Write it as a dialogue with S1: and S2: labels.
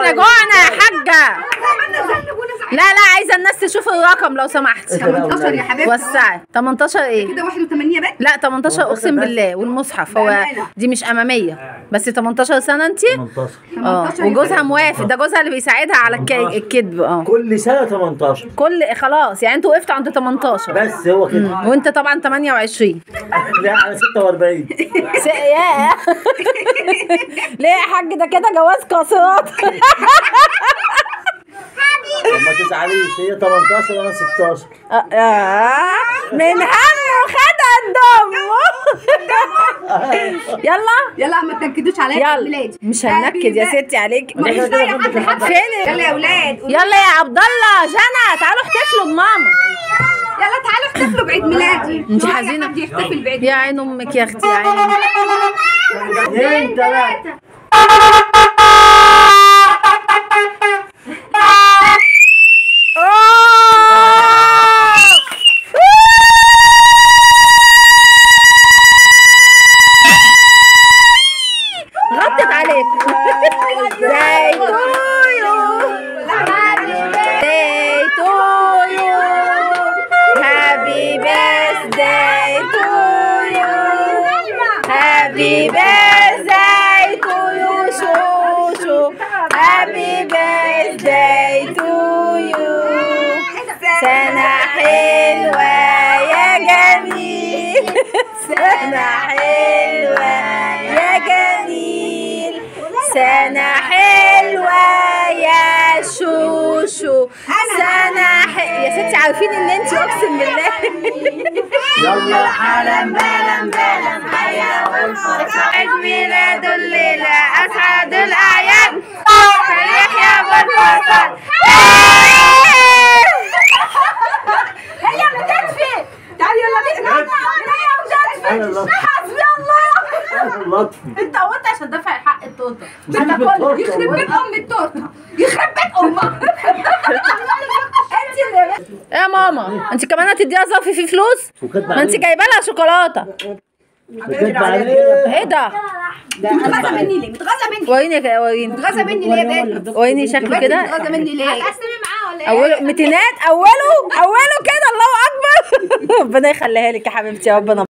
S1: احنا جوعنا يا حاجه. لا عايزه الناس تشوف الرقم لو سمحت.
S2: 18 يا حبيبتي.
S1: وسعي 18 ايه
S2: كده 81 بس.
S1: لا 18 اقسم بالله والمصحف. هو دي مش اماميه بس 18 سنه انت.
S3: 18
S1: وجوزها موافق. ده جوزها اللي بيساعدها على الكذب.
S3: كل سنه 18
S1: خلاص يعني انتوا وقفتوا عند 18
S3: بس هو كده.
S1: وانت طبعا 28.
S3: لا على 46.
S1: ياه ليه يا حاج ده كده جواز قاصرات.
S3: ما تزعليش هي 18 وانا 16.
S1: من همه خدها الدم.
S2: يلا ما تنكدوش عليا.
S1: يلا مش هننكد يا ستي عليك.
S2: مفيش لاقي حد.
S1: فين
S2: يلا يا اولاد.
S1: يلا يا عبد الله جنى تعالوا احتفلوا بماما.
S2: يلا تعالوا احتفلوا بعيد ميلادي.
S1: انت حزينه.
S2: حد يحتفل بعيد
S1: يا عين امك يا اختي يا عين.
S3: 2 3.
S1: غطت عليكم. زي تويو زي تويو هابي بيرثداي تويو هابي بيرثداي تويو شوشو هابي بيرثداي تويو. سنة حلوة يا جميل سنة حلوة يا جميل سنة حلوة يا شوشو سنة يا ستي عارفين ان انتي اقسم بالله.
S3: يلا
S1: حالا بالا حيا والفرحة عيد ميلاد الليلة اسعد الاعياد فليحيا بالفرحة. هي اللي تدفي. تعالي يلا بينا.
S3: انا اللطف.
S1: حسبي الله.
S3: انا اللطف.
S1: انت قلت عشان دافع حق التورته.
S2: يخرب بيت ام التورته. يخرب بيت امها.
S1: انت اللي يا ماما انت كمان هتديها ظرف فيه فلوس؟ ما انت جايبه لها شوكولاته. ايه ده؟
S2: متغاظه مني ليه؟ متغاظه مني.
S1: وريني
S2: متغاظه مني ليه يا بنت؟
S1: وريني شكله كده.
S2: متغاظه مني ليه؟
S4: هتقسمي معاه ولا ايه؟
S1: اوله متينات اوله كده الله اكبر. ربنا يخليها لك يا حبيبتي يا ربنا.